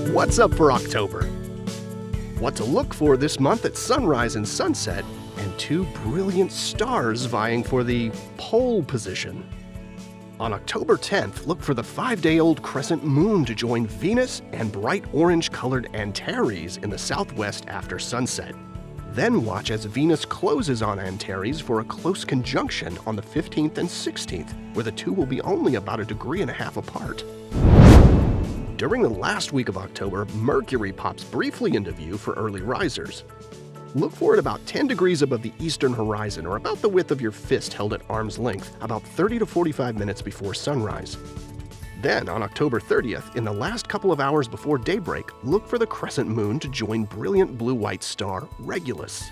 What's up for October? What to look for this month at sunrise and sunset, and two brilliant stars vying for the pole position. On October 10th, look for the 5-day-old crescent moon to join Venus and bright orange-colored Antares in the southwest after sunset. Then watch as Venus closes on Antares for a close conjunction on the 15th and 16th, where the two will be only about 1.5 degrees apart. During the last week of October, Mercury pops briefly into view for early risers. Look for it about 10 degrees above the eastern horizon, or about the width of your fist held at arm's length, about 30 to 45 minutes before sunrise. Then, on October 30th, in the last couple of hours before daybreak, look for the crescent moon to join brilliant blue-white star Regulus.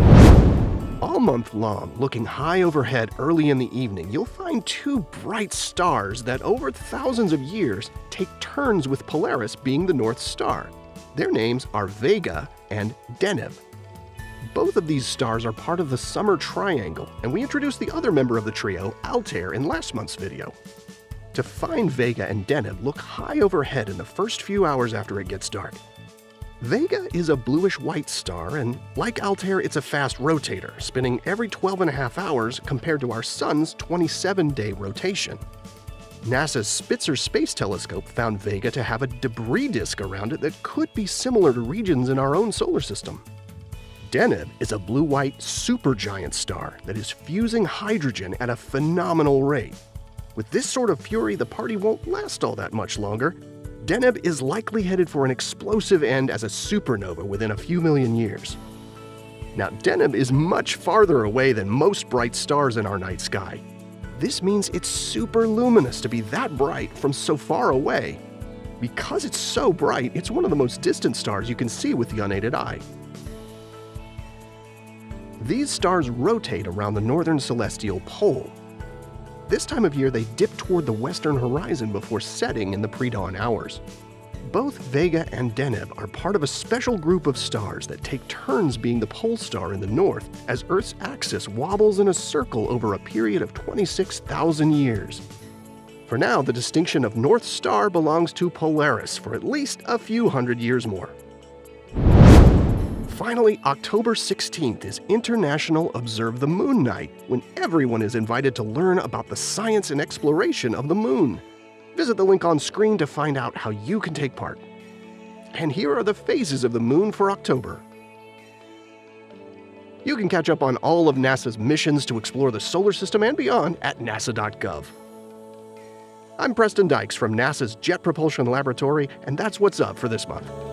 All month long, looking high overhead early in the evening, you'll find two bright stars that, over thousands of years, take turns with Polaris being the North Star. Their names are Vega and Deneb. Both of these stars are part of the Summer Triangle, and we introduced the other member of the trio, Altair, in last month's video. To find Vega and Deneb, look high overhead in the first few hours after it gets dark. Vega is a bluish-white star, and like Altair, it's a fast rotator, spinning every 12.5 hours compared to our Sun's 27-day rotation. NASA's Spitzer Space Telescope found Vega to have a debris disk around it that could be similar to regions in our own solar system. Deneb is a blue-white supergiant star that is fusing hydrogen at a phenomenal rate. With this sort of fury, the party won't last all that much longer. Deneb is likely headed for an explosive end as a supernova within a few million years. Now, Deneb is much farther away than most bright stars in our night sky. This means it's super luminous to be that bright from so far away. Because it's so bright, it's one of the most distant stars you can see with the unaided eye. These stars rotate around the northern celestial pole. This time of year, they dip toward the western horizon before setting in the pre-dawn hours. Both Vega and Deneb are part of a special group of stars that take turns being the pole star in the north as Earth's axis wobbles in a circle over a period of 26,000 years. For now, the distinction of North Star belongs to Polaris for at least a few hundred years more. Finally, October 16th is International Observe the Moon Night, when everyone is invited to learn about the science and exploration of the moon. Visit the link on screen to find out how you can take part. And here are the phases of the moon for October. You can catch up on all of NASA's missions to explore the solar system and beyond at nasa.gov. I'm Preston Dykes from NASA's Jet Propulsion Laboratory, and that's what's up for this month.